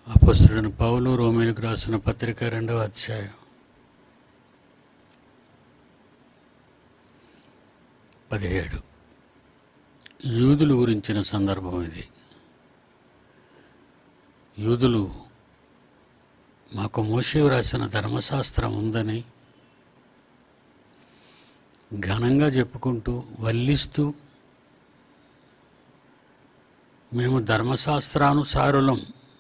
అపొస్తలుడైన పౌలు రోమీయులకు రాసిన పత్రిక 2వ అధ్యాయం 17. యూదులు గురించిన సందర్భం ఇది. యూదులు మాకు మోషే రాసిన ధర్మశాస్త్రం ఉందని ఘనంగా చెప్పుకుంటూ వల్లిస్తూ మేము ధర్మశాస్త్రానుసారులం,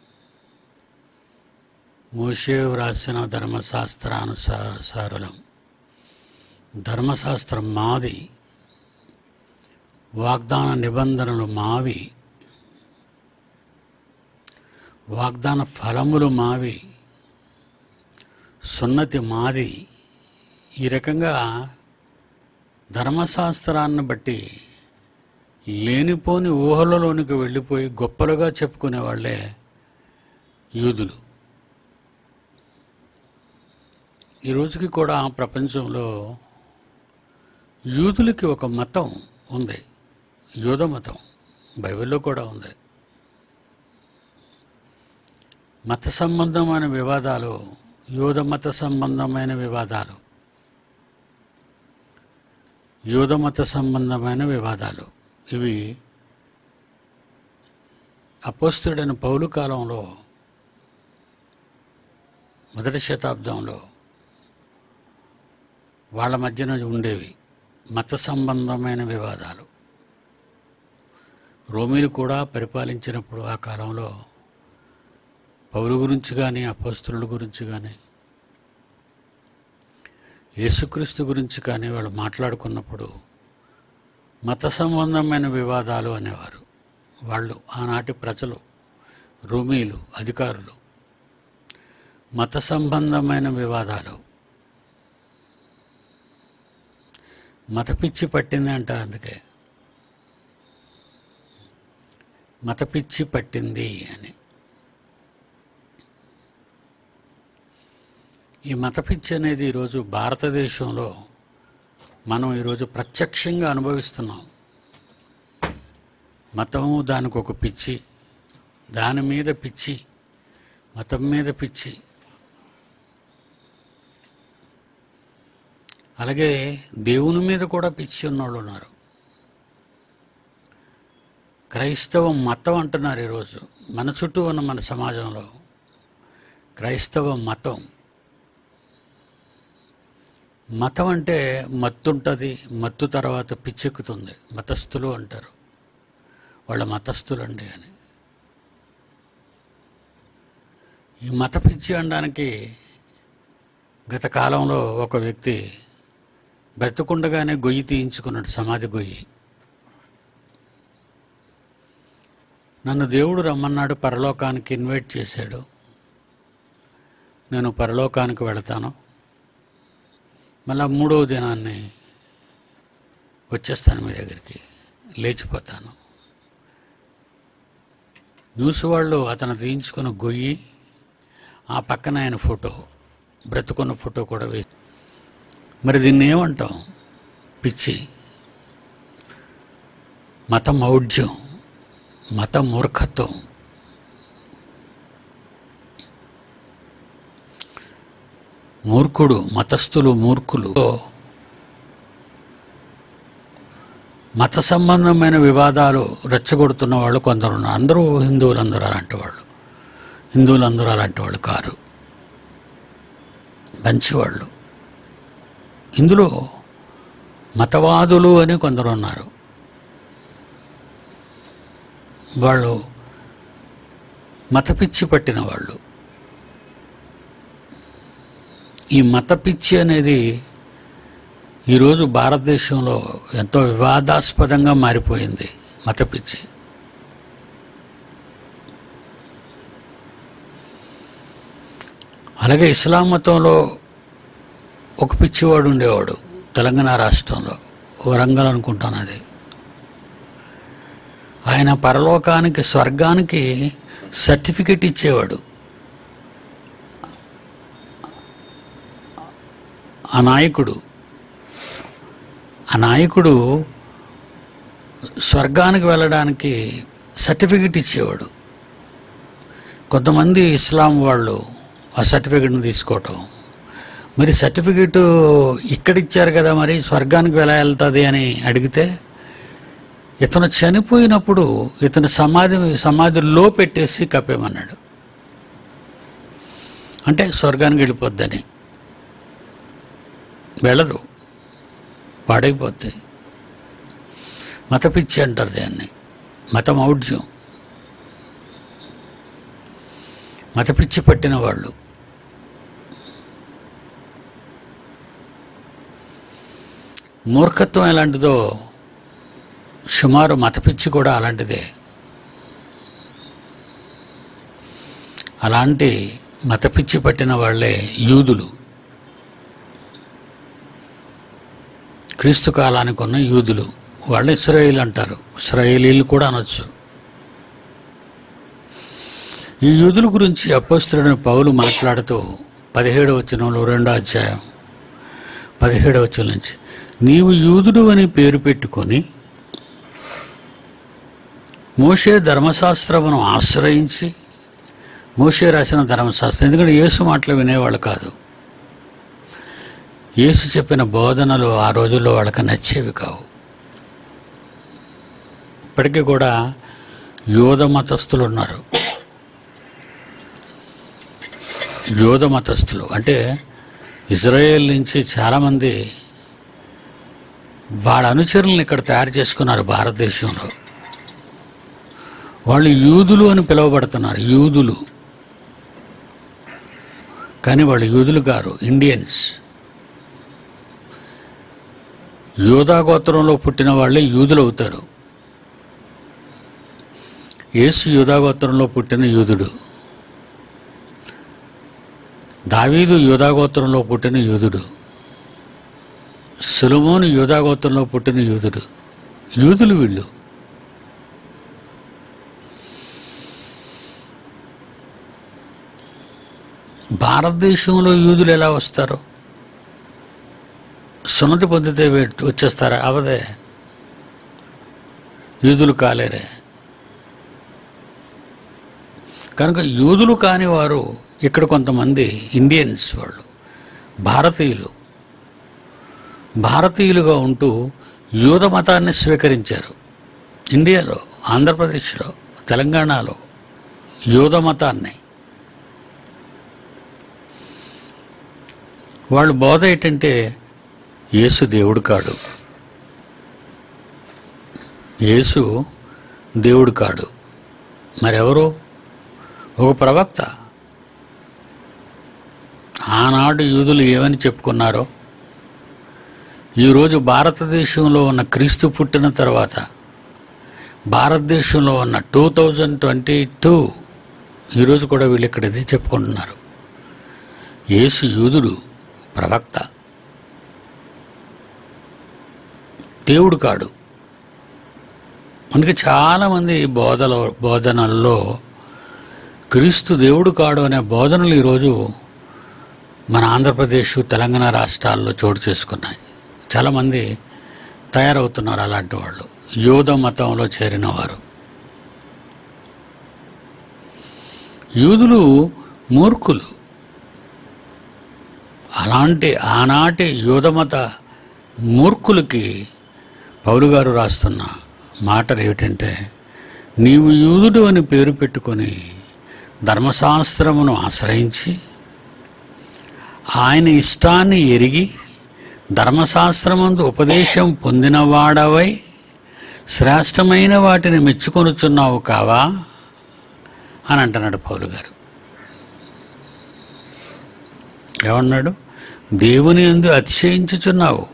మోషే వ్రాసిన ధర్మశాస్త్రానుసారులం, ధర్మశాస్త్రం మాది, వాగ్దాన నిబంధనలు మావి, వాగ్దాన ఫలములు మావి, సున్నతి మాది. ఈ రకంగా ధర్మశాస్త్రాన్ని బట్టి లేనిపోని ఊహలలోనికి వెళ్ళిపోయి గొప్పలుగా చెప్పుకునే వాళ్ళే యూదులు. ఈ రోజుకి కూడా ప్రపంచంలో యూదులకి ఒక మతం ఉంది, యూద మతం. బైబిల్లో కూడా ఉంది. మత సంబంధమైన వివాదాలు, యూద మత సంబంధమైన వివాదాలు, యూద మత సంబంధమైన వివాదాలు ఇవి అపొస్తలుడైన పౌలు కాలంలో మొదటి శతాబ్దంలో వాళ్ళ మధ్యన ఉండేవి మత సంబంధమైన వివాదాలు. రోమీలు కూడా పరిపాలించినప్పుడు ఆ కాలంలో పౌలు గురించి కానీ అపొస్తలుల గురించి కానీ యేసుక్రీస్తు గురించి కానీ వాళ్ళు మాట్లాడుకున్నప్పుడు మత సంబంధమైన వివాదాలు అనేవారు. వాళ్ళు ఆనాటి ప్రజలు, రోమీలు అధికారులు, మత సంబంధమైన వివాదాలు. మత పిచ్చి పట్టింది అంటారు. అందుకే మత పిచ్చి పట్టింది అని. ఈ మత పిచ్చి అనేది ఈరోజు భారతదేశంలో మనం ఈరోజు ప్రత్యక్షంగా అనుభవిస్తున్నాం. మతము దానికి ఒక పిచ్చి, దాని మీద పిచ్చి, మతం మీద పిచ్చి. అలాగే దేవుని మీద కూడా పిచ్చి ఉన్నవాళ్ళు ఉన్నారు. క్రైస్తవ మతం అంటున్నారు ఈరోజు మన చుట్టూ ఉన్న మన సమాజంలో. క్రైస్తవ మతం, మతం అంటే మత్తు ఉంటుంది, మత్తు తర్వాత పిచ్చెక్కుతుంది. మతస్థులు అంటారు, వాళ్ళ మతస్థులండి అని. ఈ మత పిచ్చి అనడానికి గత కాలంలో ఒక వ్యక్తి బ్రతుకుండగానే గొయ్యి తీయించుకున్నాడు, సమాధి గొయ్యి. నన్ను దేవుడు రమ్మన్నాడు, పరలోకానికి ఇన్వైట్ చేశాడు, నేను పరలోకానికి వెళతాను, మళ్ళా 3వ దినాన్ని వచ్చేస్తాను మీ దగ్గరికి, లేచిపోతాను. న్యూస్ వాళ్ళు అతను తీయించుకున్న గొయ్యి, ఆ పక్కన ఆయన ఫోటో, బ్రతుకున్న ఫోటో కూడా వేసి. మరి దీన్ని ఏమంటాం? పిచ్చి, మత మౌఢ్యం, మత మూర్ఖత్వం. మూర్ఖుడు, మతస్థులు మూర్ఖులు. మత సంబంధమైన వివాదాలు రెచ్చగొడుతున్న వాళ్ళు కొందరు ఉన్నారు. అందరూ హిందువులందరూ అలాంటి వాళ్ళు, హిందువులందరూ అలాంటి వాళ్ళు కారు, మంచివాళ్ళు. ఇందులో మతవాదులు అని కొందరు ఉన్నారు. వాళ్ళు మత పిచ్చి పట్టిన వాళ్ళు. ఈ మత పిచ్చి అనేది ఈరోజు భారతదేశంలో ఎంతో వివాదాస్పదంగా మారిపోయింది. మత పిచ్చి. అలాగే ఇస్లాం మతంలో ఒక పిచ్చివాడు ఉండేవాడు తెలంగాణ రాష్ట్రంలో, వరంగల్ అనుకుంటాను అది. ఆయన పరలోకానికి, స్వర్గానికి సర్టిఫికెట్ ఇచ్చేవాడు. ఆ నాయకుడు స్వర్గానికి వెళ్ళడానికి సర్టిఫికెట్ ఇచ్చేవాడు. కొంతమంది ఇస్లాం వాళ్ళు ఆ సర్టిఫికెట్ని తీసుకోవటం, మరి సర్టిఫికెట్ ఇక్కడ ఇచ్చారు కదా, మరి స్వర్గానికి ఎలా వెళ్తుంది అని అడిగితే ఇతను చనిపోయినప్పుడు ఇతను సమాధిలో పెట్టేసి కప్పేమన్నాడు. అంటే స్వర్గానికి వెళ్ళిపోద్దని. వెళ్ళదు, పాడైపోద్ది. మత పిచ్చి అంటారు దాన్ని, మతమౌఢ్యం. మత పిచ్చి పట్టిన వాళ్ళు. మూర్ఖత్వం ఎలాంటిదో సుమారు మత పిచ్చి కూడా అలాంటిదే. అలాంటి మత పిచ్చి పట్టిన వాళ్ళే యూదులు. క్రీస్తు కాలానికి ఉన్న యూదులు, వాళ్ళు ఇశ్రాయేల్ అంటారు, ఇశ్రాయేలీలు కూడా అనొచ్చు. ఈ యూదుల గురించి అపోస్తలుడైన పౌలు మాట్లాడుతూ 17వ వచనంలో 2వ అధ్యాయం 17వ వచనం నుంచి, నీవు యూదుడు అని పేరు పెట్టుకొని మోషే ధర్మశాస్త్రమును ఆశ్రయించి, మోషే రాసిన ధర్మశాస్త్రం, ఎందుకంటే యేసు మాటలు వినేవాళ్ళు కాదు. యేసు చెప్పిన బోధనలు ఆ రోజుల్లో వాళ్ళకి నచ్చేవి కావు. ఇప్పటికీ కూడా యోధ మతస్థులు ఉన్నారు. యోధ మతస్థులు అంటే ఇజ్రాయేల్ నుంచి చాలామంది వాళ్ళ అనుచరులను ఇక్కడ తయారు చేసుకున్నారు భారతదేశంలో. వాళ్ళు యూదులు అని పిలువబడుతున్నారు, యూదులు. కానీ వాళ్ళు యూదులు గారు, ఇండియన్స్. యోధా గోత్రంలో పుట్టిన వాళ్ళే యూదులు అవుతారు. యేసు యూదా గోత్రంలో పుట్టిన యూదుడు, దావీదు యూదా గోత్రంలో పుట్టిన యూదుడు, సొలొమోను యూదా గోత్రంలో పుట్టిన యూదుడు. యూదులు వీళ్ళు. భారతదేశంలో యూదులు ఎలా వస్తారు? సున్నతి పొందితే వచ్చేస్తారా? అవదే, యూదులు కాలేరే. కనుక యూదులు కాని వారు ఇక్కడ కొంతమంది ఇండియన్స్, వాళ్ళు భారతీయులుగా ఉంటూ యూద మతాన్ని స్వీకరించారు. ఇండియాలో, ఆంధ్రప్రదేశ్లో, తెలంగాణలో యూద మతాన్ని. వాళ్ళు బోధ ఏంటంటే యేసు దేవుడు కాడు, యేసు దేవుడు కాడు, మరెవరు? ఒక ప్రవక్త. ఆనాడు యూదులు ఏమని చెప్పుకున్నారో ఈరోజు భారతదేశంలో ఉన్న క్రీస్తు పుట్టిన తర్వాత భారతదేశంలో ఉన్న 2022 ఈరోజు కూడా వీళ్ళు ఇక్కడ ఇదే చెప్పుకుంటున్నారు. యేసు యూదుడు, ప్రవక్త, దేవుడు కాడు. అందుకే చాలామంది బోధనల్లో క్రీస్తు దేవుడు కాడు అనే బోధనలు ఈరోజు మన ఆంధ్రప్రదేశ్, తెలంగాణ రాష్ట్రాల్లో చోటు చేసుకున్నాయి. చాలామంది తయారవుతున్నారు అలాంటి వాళ్ళు, యోధ మతంలో చేరిన వారు. యూదులు మూర్ఖులు. అలాంటి ఆనాటి యోధమత మూర్ఖులకి పౌలు గారు రాస్తున్న మాటలు ఏమిటంటే, నీవు యూదుడు అని పేరు పెట్టుకొని ధర్మశాస్త్రమును ఆశ్రయించి ఆయన ఇష్టాన్ని ఎరిగి ధర్మశాస్త్రమందు ఉపదేశం పొందినవాడవై శ్రేష్టమైన వాటిని మెచ్చుకొనుచున్నావు కావా అని అంటున్నాడు పౌలు గారు. ఏమన్నాడు? దేవుని యందు అతిశయించుచున్నావు,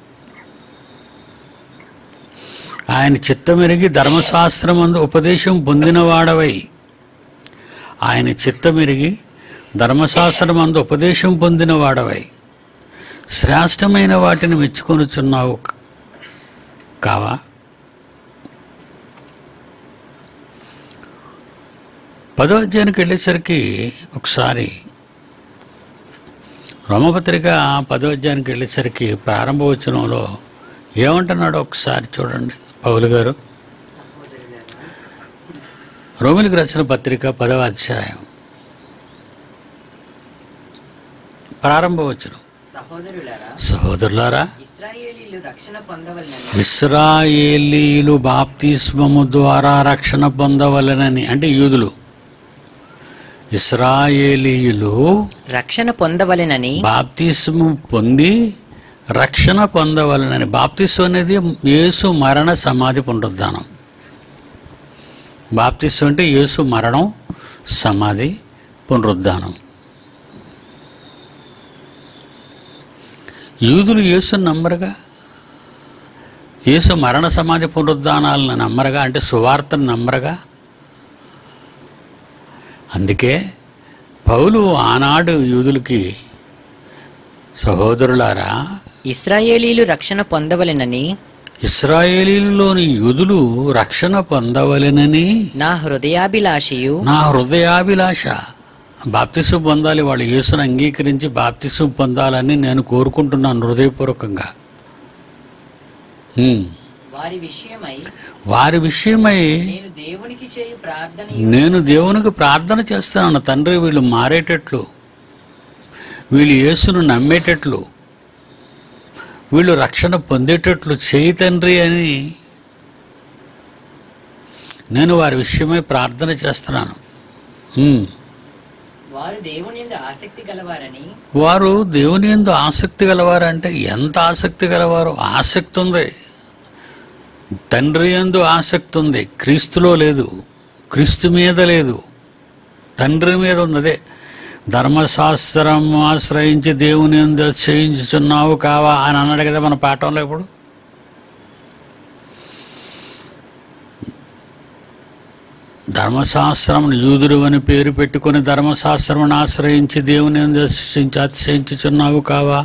ఆయన చిత్తమెరిగి ధర్మశాస్త్రమందు ఉపదేశం పొందినవాడవై, ఆయన చిత్తమెరిగి ధర్మశాస్త్రమందు ఉపదేశం పొందినవాడవై శ్రేష్టమైన వాటిని మెచ్చుకొనుచున్నావు కావా? పదో అధ్యాయానికి వెళ్ళేసరికి ఒకసారి రోమపత్రిక 10వ అధ్యాయానికి వెళ్ళేసరికి ప్రారంభ వచనంలో ఏమంటున్నాడో ఒకసారి చూడండి పౌలు గారు. రోమిలికి రాసిన పత్రిక 10వ అధ్యాయం ప్రారంభ వచనం. సహోదరులారా, ఇశ్రాయేలీయులు బాప్తిస్మము ద్వారా రక్షణ పొందవలెనని, అంటే యూదులు, ఇశ్రాయేలీయులు రక్షణ పొందవలెనని, బాప్తిస్ము పొంది రక్షణ పొందవలెనని. బాప్తిస్ము అనేది యేసు మరణ సమాధి పునరుద్ధానం. బాప్తిస్ము అంటే యేసు మరణం, సమాధి, పునరుద్ధానం. యూదులు యేసుని నమ్మరుగా, యేసు మరణ సమాధి పునరుద్ధానాలను నమ్మరుగా, అంటే సువార్తను నమ్మరుగా. అందుకే పౌలు ఆనాడు యూదులకి, సహోదరులారా, ఇశ్రాయేలీయులు రక్షణ పొందవలెనని, ఇశ్రాయేలీయులోని యూదులు రక్షణ పొందవలెనని నా హృదయాభిలాషయు, నా హృదయాభిలాష. బాప్తిసం పొందాలి, వాళ్ళు యేసును అంగీకరించి బాప్తిసం పొందాలని నేను కోరుకుంటున్నాను హృదయపూర్వకంగా. వారి విషయమై నేను దేవునికి ప్రార్థన చేస్తున్నాను. తండ్రి, వీళ్ళు మారేటట్లు, వీళ్ళు యేసును నమ్మేటట్లు, వీళ్ళు రక్షణ పొందేటట్లు చేయి తండ్రి అని నేను వారి విషయమై ప్రార్థన చేస్తున్నాను. వారు దేవుని యందు ఆసక్తి గలవారని. వారు దేవుని యందు ఆసక్తి గలవారంటే ఎంత ఆసక్తి గలవారు? ఆసక్తి ఉంది, తండ్రి యందు ఆసక్తి ఉంది. క్రీస్తులో లేదు, క్రీస్తు మీద లేదు, తండ్రి మీద ఉంది. అదే ధర్మశాస్త్రం ఆశ్రయించి దేవుని యందు చేయించుచున్నావు కావా అని అన్నాడు కదా మన పాఠంలో. ఇప్పుడు ధర్మశాస్త్రం, యూదుడు అని పేరు పెట్టుకుని ధర్మశాస్త్రమును ఆశ్రయించి దేవుని యందు అతిశయించుచున్నావు కావా?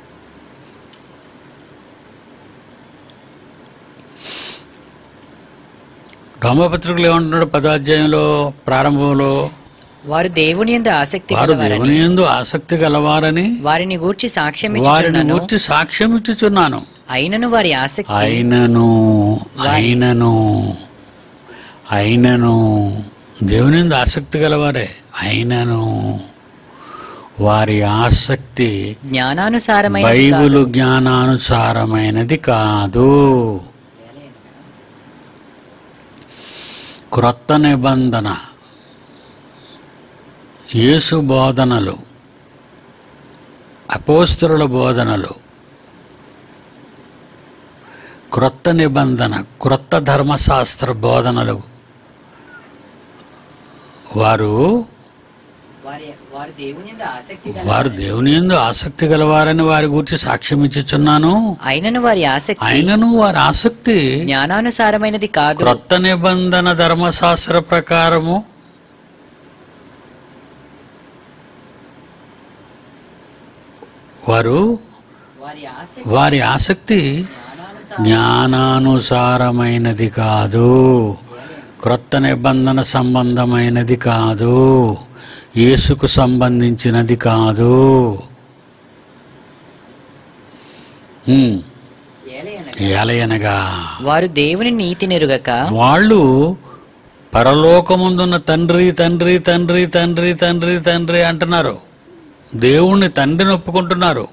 రోమపత్రికలు ఏమంటున్నాడు 10వ అధ్యాయంలో ప్రారంభంలో? వారు దేవుని యందు ఆసక్తి గలవారని వారిని గూర్చి సాక్ష్యం ఇచ్చుచున్నాను. అయినను వారి ఆసక్తి, అయినను దేవుని యందు ఆసక్తి గలవారే, అయినను వారి ఆసక్తి బైబిలు జ్ఞానానుసారమైనది కాదు. క్రొత్త నిబంధన యేసు బోధనలు, అపోస్తలుల బోధనలు, క్రొత్త నిబంధన, క్రొత్త ధర్మశాస్త్ర బోధనలు వారు దేవుని యందు ఆసక్తి గలవారని వారి గురించి సాక్ష్యం ఇచ్చుచున్నాను. అయినను వారి ఆసక్తి జ్ఞానానుసారమైనది కాదు. క్రొత్త నిబంధన ధర్మశాస్త్ర ప్రకారము వారి ఆసక్తి జ్ఞానానుసారమైనది కాదు, క్రొత్త నిబంధన సంబంధమైనది కాదు, యేసుకు సంబంధించినది కాదు. ఏలయనగా వారు దేవుని నీతి నెరుగక, వాళ్ళు పరలోకముందున్న తండ్రి తండ్రి తండ్రి తండ్రి తండ్రి తండ్రి అంటున్నారు. దేవుణ్ణి తండ్రిని ఒప్పుకుంటున్నారు,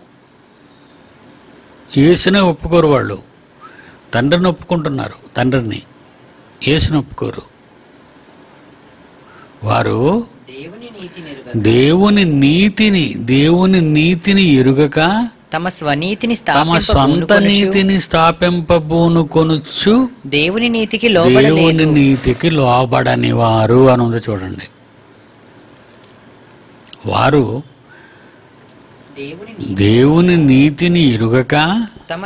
యేసునే ఒప్పుకోరు. వాళ్ళు తండ్రిని ఒప్పుకుంటున్నారు, తండ్రిని, యేసుని ఒప్పుకోరు. వారు దేవుని నీతిని ఎరుగక తమ సొంత నీతిని స్థాపింపబూనుకొనుచు దేవుని నీతికి లోబడని వారు అని ఉంది చూడండి. వారు దేవుని నీతిని ఎరుగక తమ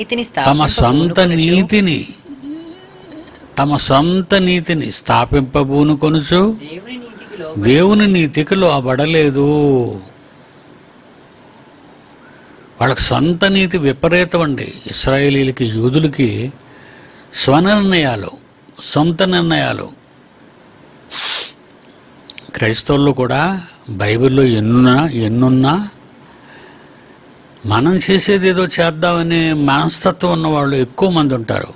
సొంత నీతిని స్థాపింపబూనుకొనుచు దేవుని నీతికి లోబడలేదు. వాళ్ళకి సొంత నీతి విపరీతం అండి. ఇశ్రాయేలీలకి, యూదులకి స్వనిర్ణయాలు, సొంత నిర్ణయాలు. క్రైస్తవుల్లో కూడా బైబిల్లో ఎన్నున్నా మనం చేసేది ఏదో చేద్దామనే మనస్తత్వం ఉన్నవాళ్ళు ఎక్కువ మంది ఉంటారు.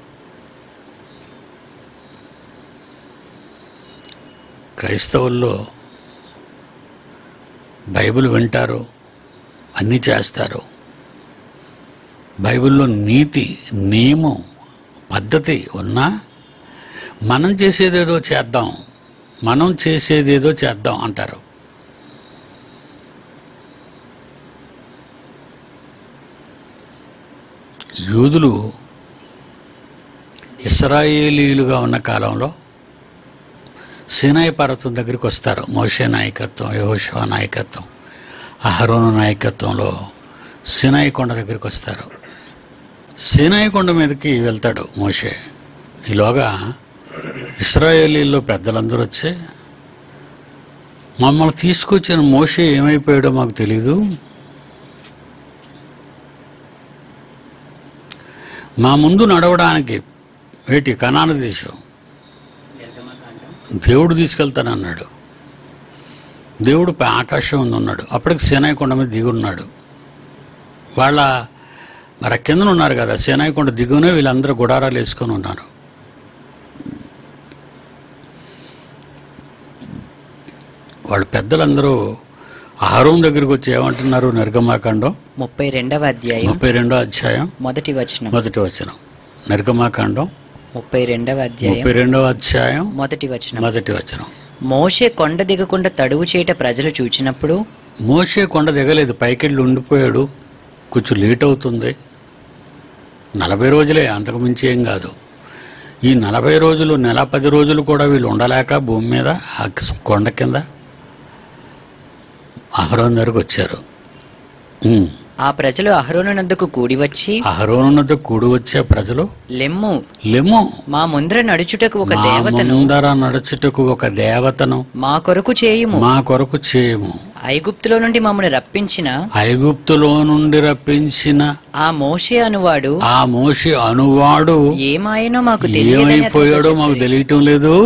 క్రైస్తవుల్లో బైబిల్ వింటారు, అన్నీ చేస్తారు. బైబిల్లో నీతి, నియమం, పద్ధతి ఉన్నా మనం చేసేదేదో చేద్దాం అంటారు. యూదులు ఇశ్రాయేలీయులుగా ఉన్న కాలంలో సీనాయి పర్వతం దగ్గరికి వస్తారు. మోషే నాయకత్వం, యెహోషువ నాయకత్వం, అహరోను నాయకత్వంలో సీనాయి కొండ దగ్గరికి వస్తారు. సీనాయి కొండ మీదకి వెళ్తాడు మోషే. ఈలోగా ఇశ్రాయేలీల్లో పెద్దలందరూ వచ్చి, మమ్మల్ని తీసుకొచ్చిన మోషే ఏమైపోయాడో మాకు తెలీదు, మా ముందు నడవడానికి కనాను దేశం దేవుడు తీసుకెళ్తానన్నాడు. దేవుడు ఆకాశం ఉన్నాడు. అప్పటికి సీనాయి కొండ మీద దిగున్నాడు. మరి కిందన ఉన్నారు కదా, సీనాయి కొండ దిగునే వీళ్ళందరూ గుడారాలు వేసుకొని ఉన్నారు. వాళ్ళ పెద్దలందరూ అహరోను దగ్గరికి వచ్చి ఏమంటున్నారు? నిర్గమాకాండం 32వ అధ్యాయం మొదటి వచనం. నిర్గమాకాండం 32వ అధ్యాయం మొదటి వచనం. మోషే కొండ దిగకుండా తడువు చేయట ప్రజలు చూచినప్పుడు, మోషే కొండ దిగలేదు, పైకెళ్ళి ఉండిపోయాడు. కొంచెం లేట్ అవుతుంది. 40 రోజులే, అంతకు మించి ఏం కాదు. ఈ 40 రోజులు, నెల 10 రోజులు కూడా వీళ్ళు ఉండలేక భూమి మీద ఆ కొండ కింద అహరోను దగ్గరకు వచ్చారు. ఆ ప్రజలు అహరోను నద్దకు కూడి వచ్చే ప్రజలు, లెమ్ము మా ముందర నడుచుటకు ఒక దేవతను మా కొరకు చేయుము. ఐగుప్తులో నుండి మమ్మల్ని రప్పించిన ఆ మోషే అనువాడు ఏమాయనో ఏమైపోయాడో మాకు తెలియటం లేదు.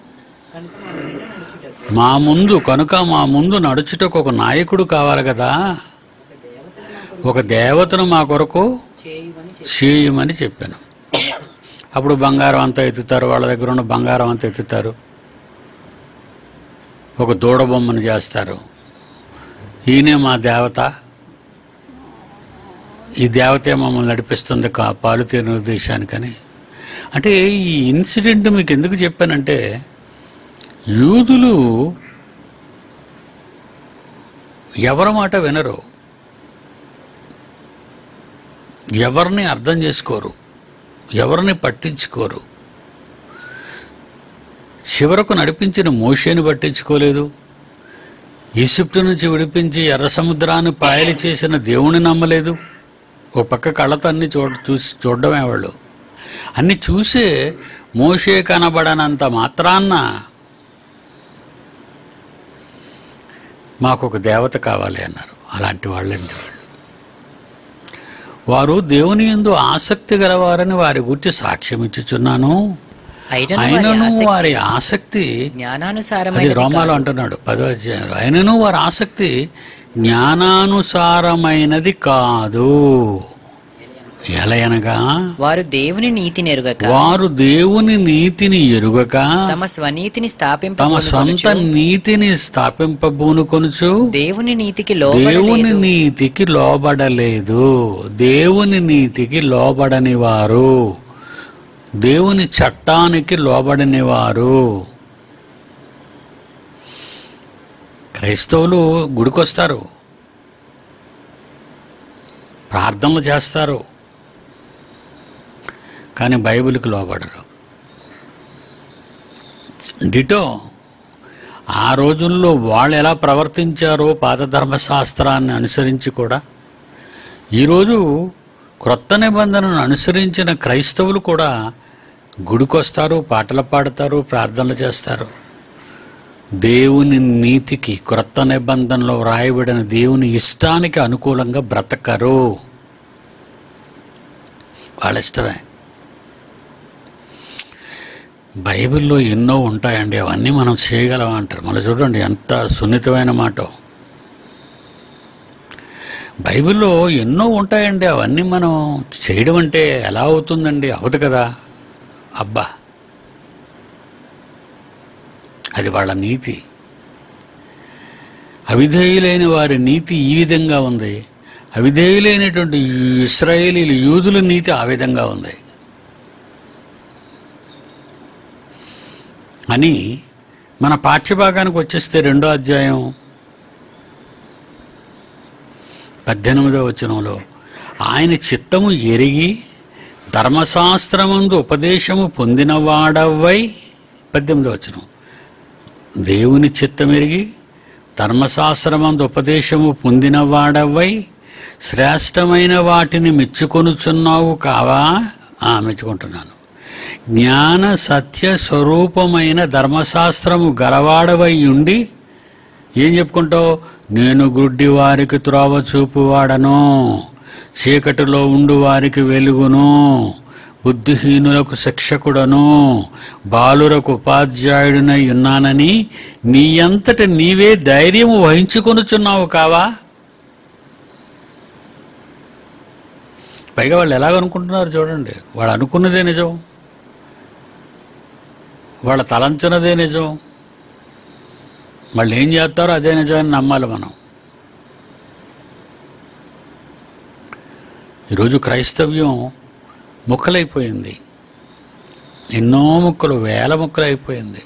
కనుక మా ముందు నడుచుటకు ఒక నాయకుడు కావాలి కదా, ఒక దేవతను మా కొరకు చేయమని చెప్పాను. అప్పుడు బంగారం అంతా ఎత్తుతారు, వాళ్ళ దగ్గర ఉన్న బంగారం అంతా ఎత్తుతారు. ఒక దూడ బొమ్మను చేస్తారు. ఈయనే మా దేవత, ఈ దేవతే మమ్మల్ని నడిపిస్తుంది పాలు తేనెల దేశానికని. అంటే ఈ ఇన్సిడెంట్ మీకు ఎందుకు చెప్పానంటే, యూదులు ఎవరి మాట వినరు, ఎవరిని అర్థం చేసుకోరు, ఎవరిని పట్టించుకోరు. చివరకు నడిపించిన మోషేని పట్టించుకోలేదు. ఈజిప్టు నుంచి విడిపించి ఎర్ర సముద్రాన్ని పాయలు చేసిన దేవుని నమ్మలేదు. ఓ పక్క కళ్ళతో అన్ని చూడడమే వాళ్ళు. అన్ని చూసే మోషే కనబడనంత మాత్రాన్న మాకు ఒక దేవత కావాలి అన్నారు. అలాంటి వాళ్ళండి వాళ్ళు. వారు దేవుని యందు ఆసక్తి గలవారని వారి గురించి సాక్ష్యం ఇచ్చుచున్నాను. అయినను వారి ఆసక్తి రోమాలో అంటున్నాడు 10వ అధ్యాయంలో, అయినను వారి ఆసక్తి జ్ఞానానుసారమైనది కాదు. ఎలయనగా వారు దేవుని నీతిని ఎరుగక తమ సొంత నీతిని స్థాపింపబూనుకొనుచు దేవుని నీతికి లోబడలేదు. దేవుని నీతికి లోబడని వారు, దేవుని చట్టానికి లోబడని వారు. క్రైస్తవులు గుడికొస్తారు, ప్రార్థనలు చేస్తారు, కానీ బైబిల్కి లోబడరు. డిటో ఆ రోజుల్లో వాళ్ళు ఎలా ప్రవర్తించారో పాత ధర్మశాస్త్రాన్ని అనుసరించి కూడా ఈరోజు క్రొత్త నిబంధనను అనుసరించిన క్రైస్తవులు కూడా గుడికొస్తారు, పాటలు పాడతారు, ప్రార్థనలు చేస్తారు. దేవుని నీతికి, క్రొత్త నిబంధనలో వ్రాయబడిన దేవుని ఇష్టానికి అనుకూలంగా బ్రతకరు. వాళ్ళ ఇష్టమే. బైబిల్లో ఎన్నో ఉంటాయండి, అవన్నీ మనం చేయగలం అంటారు. మళ్ళీ చూడండి ఎంత సున్నితమైన మాట. బైబిల్లో ఎన్నో ఉంటాయండి, అవన్నీ మనం చేయడం అంటే ఎలా అవుతుందండి? అవదు కదా. అబ్బా, అది వాళ్ళ నీతి. అవిధేయులైన వారి నీతి ఈ విధంగా ఉంది, అవిధేయులైనటువంటి ఇశ్రాయేలీలు యూదుల నీతి ఆ విధంగా ఉంది అని మన పాఠ్యభాగానికి వచ్చేస్తే 2వ అధ్యాయం 18వ వచనంలో ఆయన చిత్తము ఎరిగి ధర్మశాస్త్రమందు ఉపదేశము పొందినవాడవై 18వ వచనం దేవుని చిత్తం ఎరిగి ధర్మశాస్త్రమందు ఉపదేశము పొందినవాడవై శ్రేష్టమైన వాటిని మెచ్చుకొనుచున్నావు కావా? మెచ్చుకుంటున్నాను. జ్ఞాన సత్య స్వరూపమైన ధర్మశాస్త్రము గలవాడవై ఉండి ఏం చెప్పుకుంటావు? నేను గుడ్డి వారికి త్రోవ చూపువాడను, చీకటిలో ఉండు వారికి వెలుగును, బుద్ధిహీనులకు శిక్షకుడను, బాలురకు ఉపాధ్యాయుడినై ఉన్నానని నీ అంతట నీవే ధైర్యము వహించుకొనుచున్నావు కావా? పైగా వాళ్ళు ఎలాగనుకుంటున్నారు చూడండి. వాళ్ళు అనుకున్నదే నిజం, వాళ్ళ తలంచినదే నిజం, వాళ్ళు ఏం చేస్తారో అదే నిజమని నమ్మాలి మనం. ఈరోజు క్రైస్తవ్యం ముక్కలైపోయింది. ఎన్నో ముక్కలు, వేల ముక్కలు అయిపోయింది.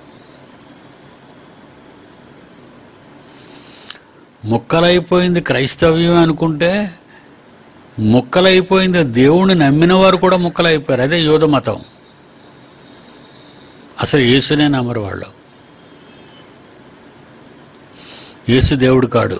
ముక్కలైపోయింది క్రైస్తవ్యం అనుకుంటే ముక్కలైపోయింది దేవుణ్ణి నమ్మిన వారు కూడా ముక్కలైపోయారు. అదే యూద మతం. అసలు యేసునే నమ్మరు వాళ్ళు. యేసు దేవుడు కాడు.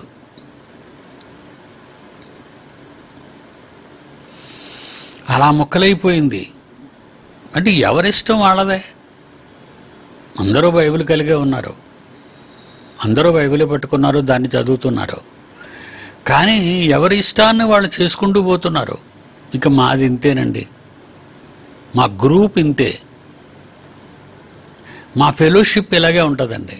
అలా ముక్కలైపోయింది. అంటే ఎవరిష్టం వాళ్ళదే. అందరూ బైబిల్ కలిగే ఉన్నారు, అందరూ బైబిల్ పట్టుకున్నారు, దాన్ని చదువుతున్నారు. కానీ ఎవరి ఇష్టాన్ని వాళ్ళు చేసుకుంటూ పోతున్నారు. ఇక మాది ఇంతేనండి, మా గ్రూప్ ఇంతే, మా ఫెలోషిప్ ఇలాగే ఉంటుందండి.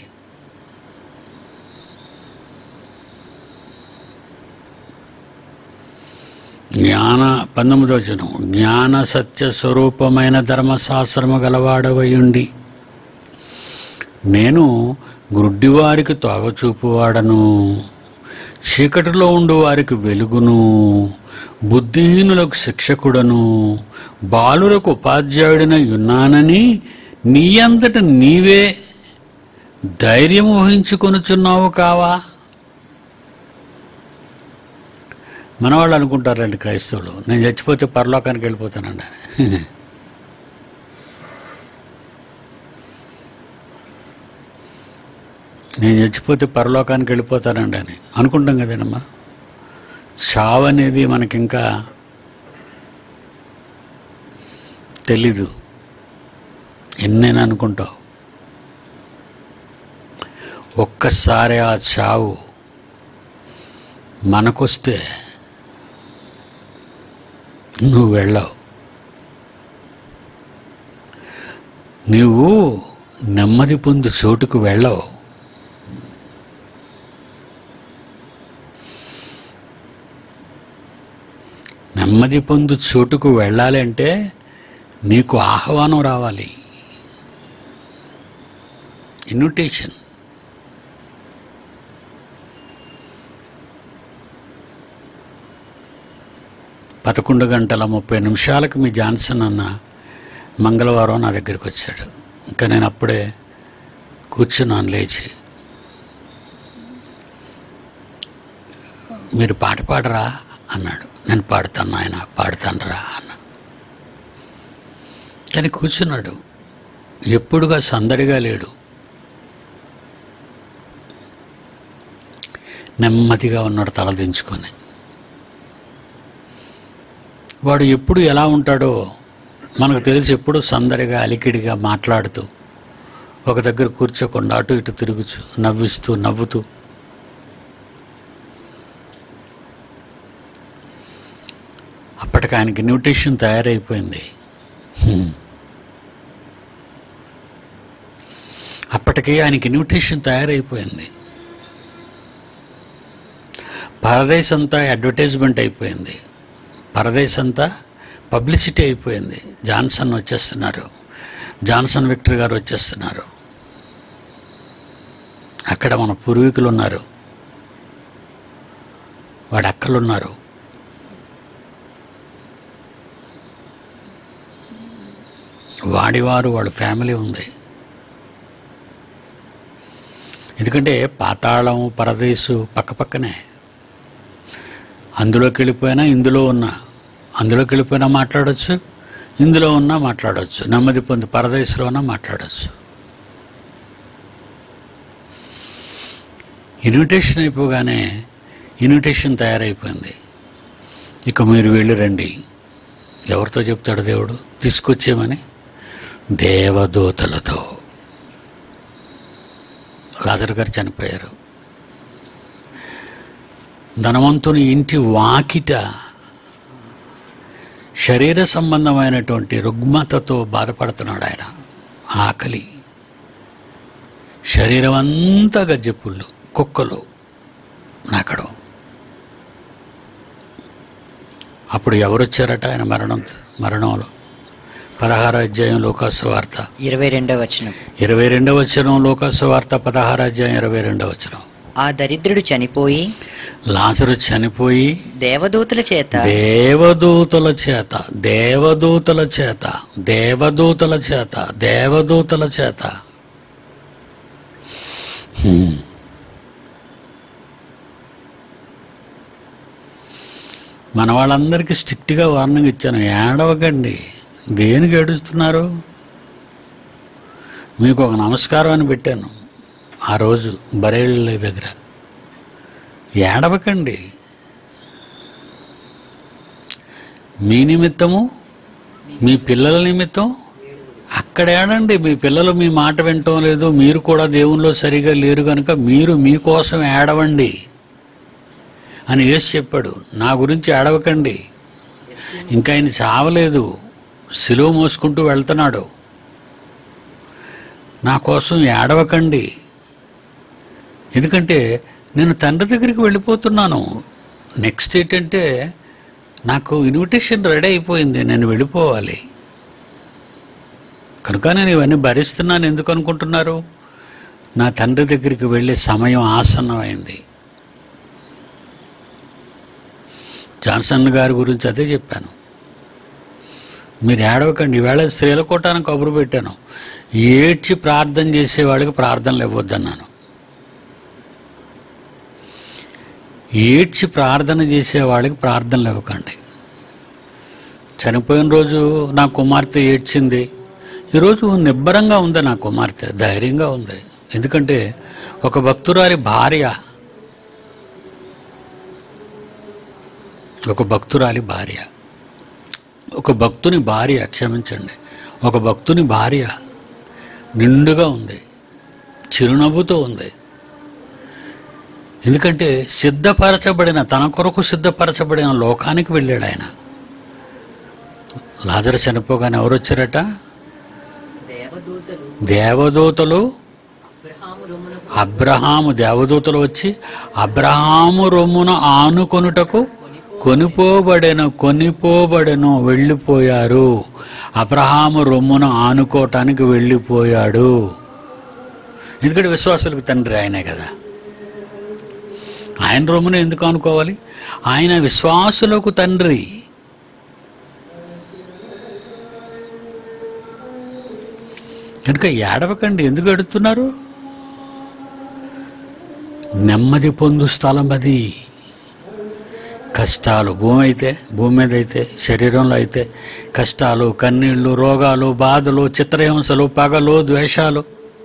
జ్ఞాన 19వ వచనం జ్ఞాన సత్య స్వరూపమైన ధర్మశాస్త్రము గలవాడవయుండి నేను గుడ్డివారికి తోగచూపువాడను, చీకటిలో ఉండు వారికి వెలుగును, బుద్ధిహీనులకు శిక్షకుడను, బాలురకు ఉపాధ్యాయుడినై ఉన్నానని నీ అంతట నీవే ధైర్యం వహించుకొనుచున్నావు కావా? మనవాళ్ళు అనుకుంటారండి క్రైస్తవులు, నేను చచ్చిపోతే పరలోకానికి వెళ్ళిపోతానండి. నేను చచ్చిపోతే పరలోకానికి వెళ్ళిపోతానండి అని అనుకుంటాం కదండమ్మా. చావు అనేది మనకింకా తెలీదు. ఎన్నైనా అనుకుంటావు, ఒక్కసారి ఆ చావు మనకొస్తే నువ్వు వెళ్ళావు. నువ్వు నెమ్మది పొందు చోటుకు వెళ్ళావు. నెమ్మది పొందు చోటుకు వెళ్ళాలి అంటే నీకు ఆహ్వానం రావాలి, ఇన్విటేషన్. పదకొండు గంటల 30 నిమిషాలకు మీ జాన్సన్ అన్న మంగళవారం నా దగ్గరికి వచ్చాడు. ఇంకా నేను అప్పుడే కూర్చున్నాను లేచి. మీరు పాట పాడరా అన్నాడు. నేను పాడుతాను ఆయన, పాడుతానురా అన్న. కానీ కూర్చున్నాడు, ఎప్పుడుగా సందడిగా లేడు, నెమ్మదిగా ఉన్నాడు తలదించుకొని. వాడు ఎప్పుడు ఎలా ఉంటాడో మనకు తెలిసి, ఎప్పుడు సందడిగా అలికిడిగా మాట్లాడుతూ, ఒక దగ్గర కూర్చోకుండా అటు ఇటు తిరుగుచు, నవ్విస్తూ నవ్వుతూ. అప్పటికి ఆయనకి ఇన్విటేషన్ తయారైపోయింది. అప్పటికే ఆయనకి ఇన్విటేషన్ తయారైపోయింది. పరదేశ్ అంతా అడ్వర్టైజ్మెంట్ అయిపోయింది, పరదేశ్ అంతా పబ్లిసిటీ అయిపోయింది. జాన్సన్ వచ్చేస్తున్నారు, జాన్సన్ విక్టర్ గారు వచ్చేస్తున్నారు. అక్కడ మన పూర్వీకులు ఉన్నారు, వాడి అక్కలున్నారు, వాడివారు వాళ్ళ ఫ్యామిలీ ఉంది. ఎందుకంటే పాతాళం పరదేశు పక్కపక్కనే. అందులోకి వెళ్ళిపోయినా ఇందులో ఉన్నా, అందులోకి వెళ్ళిపోయినా మాట్లాడచ్చు, ఇందులో ఉన్నా మాట్లాడచ్చు, నెమ్మది పొంది పరదేశంలో ఉన్నా మాట్లాడచ్చు. ఇన్విటేషన్ అయిపోగానే ఇన్విటేషన్ తయారైపోయింది. ఇక మీరు వెళ్ళి రండి. ఎవరితో చెప్తాడు దేవుడు? తీసుకొచ్చేమని దేవదూతలతో. లాజరు గారు చనిపోయారు. ధనవంతుని ఇంటి వాకిట శరీర సంబంధమైనటువంటి రుగ్మతతో బాధపడుతున్నాడు ఆయన. ఆకలి, శరీరం అంతా గజ్జెపుళ్ళు, కుక్కలు నాకడం. అప్పుడు ఎవరొచ్చారట ఆయన మరణంలో? 16వ అధ్యాయం లూకాసు వార్త 22వ వచనం. 22వ వచనం లూకాసు వార్త 16వ అధ్యాయం 22వ వచనం. ఆ దరిద్రుడు చనిపోయి, లాజరు చనిపోయి దేవదూతల చేత దేవదూతల చేత దేవదూతల చేత దేవదూతల చేత దేవదూతల చేత మన వాళ్ళందరికీ స్ట్రిక్ట్గా వార్నింగ్ ఇచ్చాను. ఏడవకండి. దేనికి ఏడుస్తున్నారు? మీకు ఒక నమస్కారం అని పెట్టాను ఆ రోజు బరేళ్ళ దగ్గర. ఏడవకండి. మీ నిమిత్తము, మీ పిల్లల నిమిత్తం అక్కడ ఏడండి. మీ పిల్లలు మీ మాట వినటం లేదు, మీరు కూడా దేవునిలో సరిగా లేరు కనుక మీరు మీకోసం ఏడవండి అని యేసు చెప్పాడు. నా గురించి ఏడవకండి. ఇంకా ఆయన చావలేదు, సిలువ మోసుకుంటూ వెళ్తున్నాడు. నా కోసం ఏడవకండి. ఎందుకంటే నేను తండ్రి దగ్గరికి వెళ్ళిపోతున్నాను. నెక్స్ట్ ఏంటంటే నాకు ఇన్విటేషన్ రెడీ అయిపోయింది, నేను వెళ్ళిపోవాలి కనుక నేను ఇవన్నీ భరిస్తున్నాను. ఎందుకు అనుకుంటున్నారు? నా తండ్రి దగ్గరికి వెళ్ళే సమయం ఆసన్నమైంది. జాన్సన్ గారి గురించి అదే చెప్పాను. మీరు ఏడవకండి. ఈవేళ స్త్రీల కోటానికి కబురు పెట్టాను. ఏడ్చి ప్రార్థన చేసేవాడికి ప్రార్థనలు ఇవ్వద్దన్నాను. ఏడ్చి ప్రార్థన చేసేవాడికి ప్రార్థనలు ఇవ్వకండి. చనిపోయిన రోజు నా కుమార్తె ఏడ్చింది. ఈరోజు నిబ్బరంగా ఉంది నా కుమార్తె, ధైర్యంగా ఉంది. ఎందుకంటే ఒక భక్తురాలి భార్య, ఒక భక్తుని భార్య క్షమించండి, ఒక భక్తుని భార్య నిండుగా ఉంది, చిరునవ్వుతో ఉంది. ఎందుకంటే తన కొరకు సిద్ధపరచబడిన లోకానికి వెళ్ళాడు ఆయన. లాజరు చనిపోగానే ఎవరు వచ్చారట? దేవదూతలు. దేవదూతలు వచ్చి అబ్రహాము రొమ్మున ఆనుకొనుటకు కొనిపోబడెను వెళ్ళిపోయారు. అబ్రహాము రొమ్మున ఆనుకోవటానికి వెళ్ళిపోయాడు. ఎందుకంటే విశ్వాసులకు తండ్రి ఆయనే కదా. ఆయన రొమ్మున ఎందుకు ఆనుకోవాలి? ఆయన విశ్వాసులకు తండ్రి. కనుక ఏడవకండి. ఎందుకు ఎడుతున్నారు? నెమ్మది పొందు స్థలం అది. కష్టాలు భూమి మీద అయితే శరీరంలో అయితే కష్టాలు, కన్నీళ్లు, రోగాలు, బాధలు, చిత్రహింసలు, పగలు, ద్వేషాలు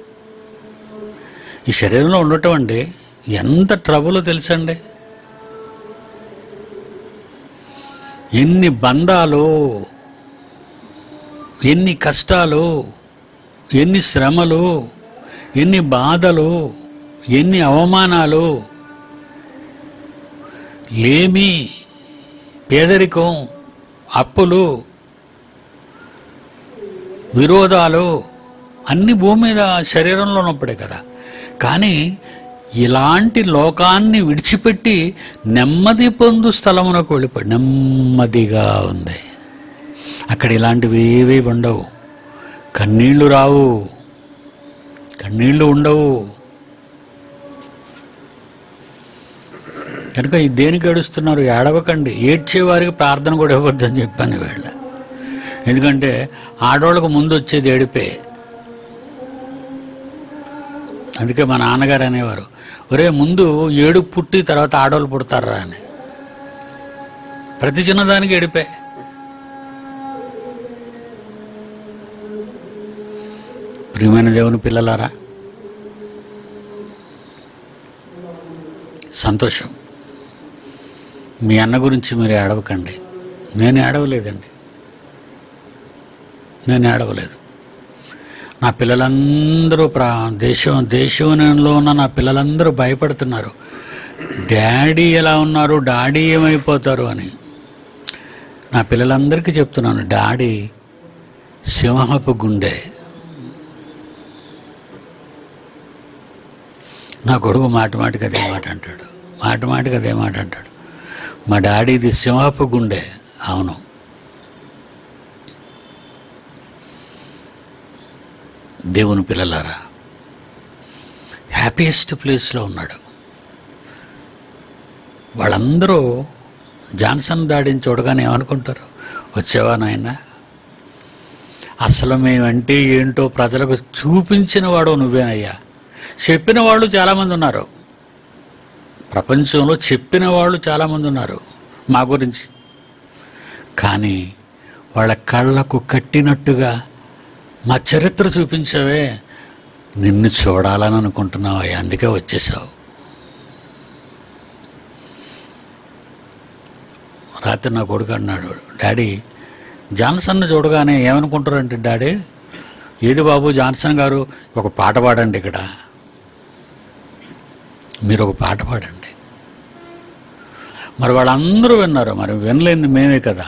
ఈ శరీరంలో ఉండటం అండి ఎంత ట్రబుల్ తెలుసండి. ఎన్ని బంధాలు, ఎన్ని కష్టాలు, ఎన్ని శ్రమలు, ఎన్ని బాధలు, ఎన్ని అవమానాలు, లేమి, పేదరికం, అప్పులు, విరోధాలు అన్ని భూమి మీద శరీరంలో ఉన్నప్పుడే కదా. కానీ ఇలాంటి లోకాన్ని విడిచిపెట్టి నెమ్మది పొందు స్థలమునకు వెళ్ళిపోయి నెమ్మదిగా ఉంది. అక్కడ ఇలాంటివి ఏవీ ఉండవు. కన్నీళ్లు రావు, కన్నీళ్లు ఉండవు. కనుక దేనికి ఏడుస్తున్నారు? ఏడవకండి. ఏడ్చేవారికి ప్రార్థన కూడా ఇవ్వద్దని చెప్పాను. వీళ్ళ ఎందుకంటే ఆడవాళ్ళకు ముందు వచ్చేది ఏడుపే. అందుకే మా నాన్నగారు అనేవారు, ఒరే ముందు ఏడుపు పుట్టి తర్వాత ఆడవాళ్ళు పుడతారా అని. ప్రతి చిన్నదానికి ఏడుపే. ప్రియమైన దేవుని పిల్లలారా, సంతోషం. మీ అన్న గురించి మీరు ఏడవకండి. నేను ఏడవలేదండి, నేను ఏడవలేదు. నా పిల్లలందరూ దేశంలో ఉన్న నా పిల్లలందరూ భయపడుతున్నారు, డాడీ ఎలా ఉన్నారు, డాడీ ఏమైపోతారు అని. నా పిల్లలందరికీ చెప్తున్నాను, డాడీ సింహపు గుండె. నా కొడుకు మాటికి అదే మాట అంటాడు, మాటికి అదే మాట అంటాడు, మా డాడీది సింహపు గుండె. అవును, దేవుని పిల్లలారా, హ్యాపీయెస్ట్ ప్లేస్లో ఉన్నాడు. వాళ్ళందరూ జాన్సన్ డాడీని చూడగానే ఏమనుకుంటారు, వచ్చావా నాయన, అసలు మేమంటే ఏంటో ప్రజలకు చూపించిన వాడు నువ్వేనయ్యా. చెప్పిన వాళ్ళు చాలామంది ఉన్నారు, ప్రపంచంలో చెప్పిన వాళ్ళు చాలామంది ఉన్నారు మా గురించి. కానీ వాళ్ళ కళ్ళకు కట్టినట్టుగా మా చరిత్ర చూపించావే, నిన్ను చూడాలని అనుకుంటున్నావు, అందుకే వచ్చేసావు. రాత్రి నా కొడుకు అన్నాడు, డాడీ జాన్సన్ చూడగానే ఏమనుకుంటారంటే, డాడీ ఏది బాబు జాన్సన్ గారు ఒక పాట పాడండి, ఇక్కడ మీరు ఒక పాట పాడండి. మరి వాళ్ళందరూ విన్నారు, మరి వినలేంది మేమే కదా.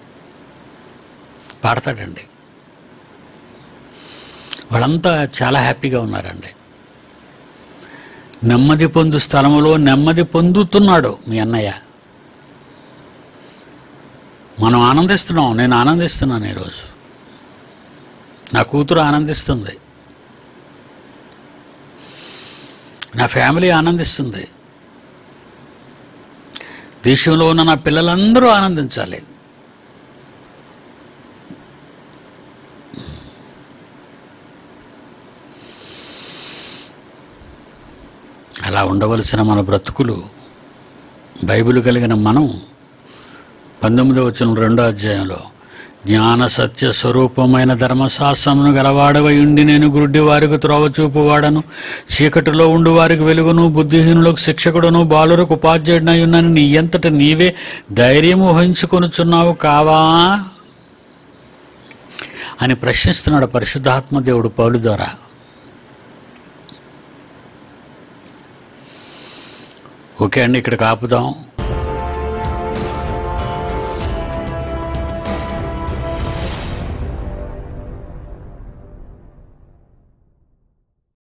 పాడతాడండి. వాళ్ళంతా చాలా హ్యాపీగా ఉన్నారండి. నెమ్మది పొందు స్థలములో నెమ్మది పొందుతున్నాడు మీ అన్నయ్య. మనం ఆనందిస్తున్నాం, నేను ఆనందిస్తున్నాను ఈరోజు, నా కూతురు ఆనందిస్తుంది, నా ఫ్యామిలీ ఆనందిస్తుంది, దేశంలో ఉన్న నా పిల్లలందరూ ఆనందించాలి. అలా ఉండవలసిన మన బ్రతుకులు, బైబిల్ కలిగిన మనం 19వ వచనం 2వ అధ్యాయంలో, జ్ఞాన సత్య స్వరూపమైన ధర్మశాస్త్రమును గలవాడవై ఉండి నేను గుడ్డి వారికి త్రోవ చూపువాడను, చీకటిలో ఉండి వారికి వెలుగును, బుద్ధిహీనులకు శిక్షకుడును, బాలురకు ఉపాధ్యాయుడినై ఉన్నాను, నీ అంతట నీవే ధైర్యము వహించుకొనుచున్నావు కావా అని ప్రశ్నిస్తున్నాడు పరిశుద్ధాత్మ దేవుడు పౌలు ద్వారా. ఓకే అండి, ఇక్కడికి ఆపుదాం.